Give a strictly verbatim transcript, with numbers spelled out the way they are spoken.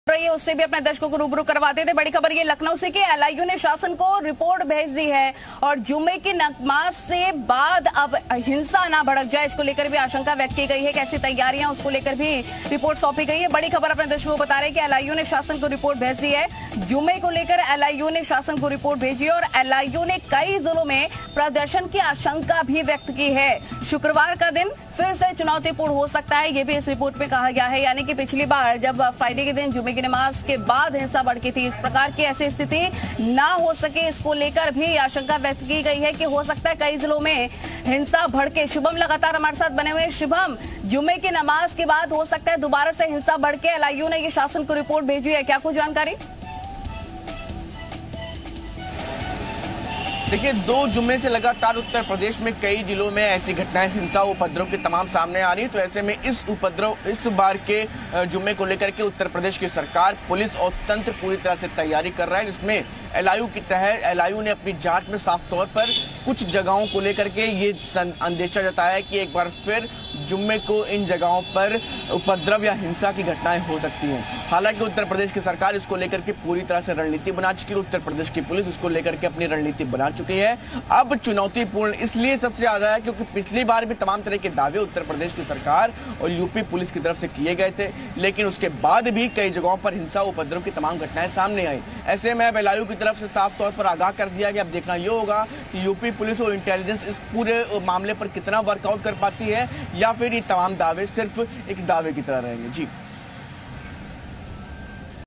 रही उससे भी अपने दर्शकों को रूबरू करवाते थे। बड़ी खबर ये लखनऊ से कि एलआईयू ने शासन को रिपोर्ट भेज दी है और जुम्मे की नमाज से बाद अब हिंसा ना भड़क जाए, इसको लेकर भी आशंका व्यक्त की गई है। कैसी तैयारियां, उसको लेकर भी रिपोर्ट सौंपी गई है। बड़ी खबर अपने दर्शकों को बता रहे हैं कि एलआईयू ने शासन को रिपोर्ट भेज दी है। जुम्मे को लेकर एलआईयू ने शासन को रिपोर्ट भेजी है और एलआईयू ने कई जिलों में प्रदर्शन की आशंका भी व्यक्त की है। शुक्रवार का दिन फिर से चुनौतीपूर्ण हो सकता है, यह भी इस रिपोर्ट में कहा गया है। यानी कि पिछली बार जब फ्राइडे के दिन जुम्मे की नमाज के बाद हिंसा भड़की थी, इस प्रकार की ऐसी स्थिति ना हो सके, इसको लेकर भी आशंका व्यक्त की गई है कि हो सकता है कई जिलों में हिंसा भड़के। शुभम लगातार हमारे साथ बने हुए हैं। शुभम, जुम्मे की नमाज के बाद हो सकता है दोबारा से हिंसा भड़के, एलआईयू ने ये शासन को रिपोर्ट भेजी है, क्या कुछ जानकारी? देखिए, दो जुम्मे से लगातार उत्तर प्रदेश में कई जिलों में ऐसी घटनाएं, हिंसा उपद्रव के तमाम सामने आ रही है। तो ऐसे में इस उपद्रव इस बार के जुम्मे को लेकर के उत्तर प्रदेश की सरकार, पुलिस और तंत्र पूरी तरह से तैयारी कर रहा है, जिसमें एलआईयू के तहत एलआईयू ने अपनी जांच में साफ तौर पर कुछ जगहों को लेकर के ये अंदेशा जताया है कि एक बार फिर जुम्मे को इन जगहों पर उपद्रव या हिंसा की घटनाएं हो सकती हैं। हालांकि उत्तर प्रदेश की सरकार इसको लेकर के पूरी तरह से रणनीति बना चुकी है। उत्तर प्रदेश की पुलिस इसको लेकर के अपनी रणनीति बना चुकी है। अब चुनौतीपूर्ण इसलिए सबसे ज्यादा है क्योंकि पिछली बार भी तमाम तरह के दावे उत्तर प्रदेश की सरकार और यूपी पुलिस की तरफ से किए गए थे, लेकिन उसके बाद भी कई जगहों पर हिंसा उपद्रव की तमाम घटनाएं सामने आई। ऐसे में अब एलआईयू की तरफ से साफ तौर पर आगाह कर दिया गया। अब देखना यह होगा कि यूपी पुलिस और इंटेलिजेंस इस पूरे मामले पर कितना वर्कआउट कर पाती है या फिर ये तमाम दावे सिर्फ एक दावे की तरह रहेंगे। जी।